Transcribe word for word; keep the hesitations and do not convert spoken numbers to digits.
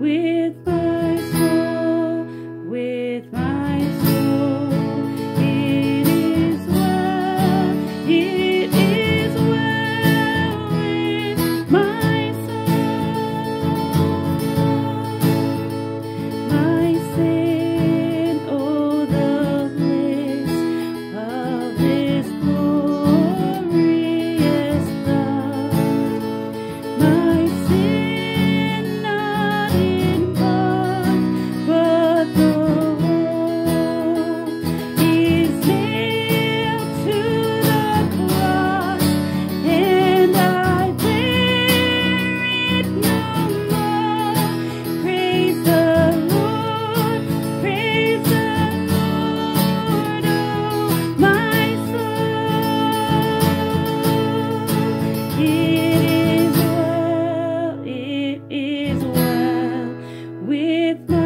with my soul, with my soul. It is well, it is well with my soul. My sin, oh, the bliss of His glorious love. My sin, not in part, but the whole, is nailed to the cross, and I bear it no more. Praise the Lord, praise the Lord, oh my soul. It is well, it is well with my